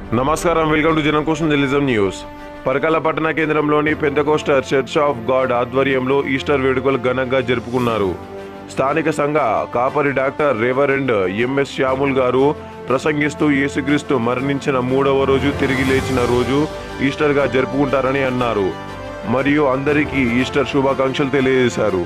నమస్కారం, welcome to జనం కోసం జర్నలిజం న్యూస్. పరకాల పట్టణ కేంద్రంలోని పెంతెకోస్టల్ చర్చ్ ఆఫ్ గాడ్ ఆధ్వర్యంలో ఈస్టర్ వేడుకలు ఘనంగా జరుపుకున్నారు. స్థానిక సంఘ కాపరి డాక్టర్ రెవరెండ్ ఎంఎస్ శ్యాముల్ గారు ప్రసంగిస్తూ యేసుక్రీస్తు మరణించిన 3వ రోజు తిరిగి లేచిన రోజు ఈస్టర్గా జరుపుకుంటారని అన్నారు. మరియు అందరికీ ఈస్టర్ శుభాకాంక్షలు తెలియజేశారు.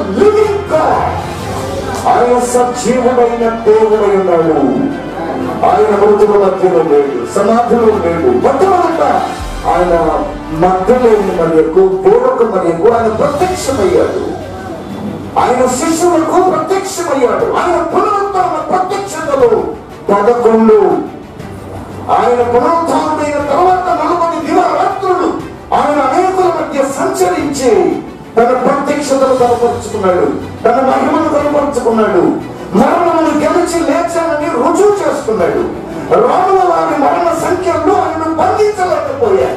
ఆయన మృతుల మధ్యలో లేడు, సమాధిలో లేడు, మొట్టమొదట ఆయన మధ్యలేని మరియకు వేరొక మరియకు ఆయన ప్రత్యక్షమయ్యాడు. ఆయన శిష్యులకు ప్రత్యక్షమయ్యాడు. ఆయన పునరుత్థాన ప్రత్యక్షతలో 11 ఆయన పునరుత్థానమైన తర్వాత 40 దివారాత్రులు ఆయన అనేకుల మధ్య సంచరించి తన ప్రత్యక్షతను కనపరుచుకున్నాడు, తన మహిమను కనపరుచుకున్నాడు. మరణమును గెలిచి లేచానని రుజువు చేసుకున్నాడు. రాముల వారి మరణ సంఖ్యలో ఆయన బంధించలేకపోయాడు.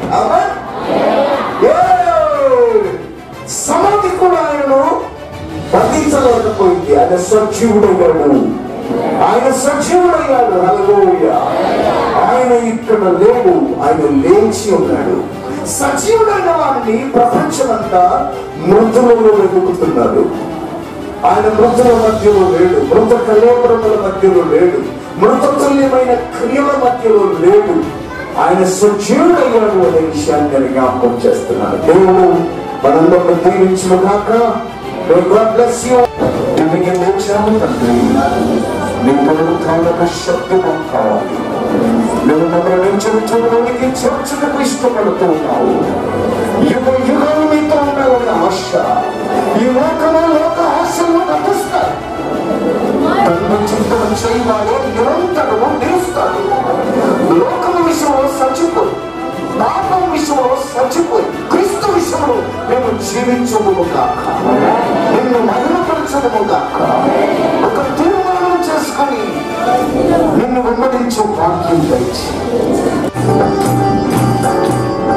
సమాధి కూడా ఆయనను బంధించలేకపోయింది. ఆయన సజీవుడయ్యాడు. ఆయన సజీవుడయ్యాడు. హల్లెలూయా. ఆయన ఇక్కడ లేడు, ఆయన లేచి ఉన్నాడు. సజీవుడైన వారిని ప్రపంచమంతా మృతులలో వెతుకుతున్నాడు. ఆయన మృతుల మధ్యలో లేడు, మృత కళేబరముల మధ్యలో లేడు, మృతతుల్యమైన క్రియల మధ్యలో లేడు. ఆయన సజీవుడయ్యాడు అనే విషయాన్ని నేను జ్ఞాపకం చేస్తున్నాను. దేవుడు మనందరిని దీవించును గాక. లేచాము తండ్రి, నీ పునరుత్థానక శక్తి మాకు కావాలి. నువ్వు మమ్మల్ని చరిత్రలోనికి చేర్చుటకు ఇష్టపడుతూ ఉన్నావు. యుగ యుగాలు మీతో ఉండాలన్న ఆశ. ఈ లోక ఆశలు నటిస్తాయి. తన చింతన చేయవాడు నిరంతరము నిలుస్తాడు. లోకం విషయంలో చచ్చిపోయి, పాపం విషయంలో చచ్చిపోయి, క్రీస్తు విషయంలో మేము జీవించము కాక, నిన్ను మహిమపరచము కాక, ఒక తీర్మానం చేసుకొని నిన్ను వెంబడించే భాగ్యం దయచేయి.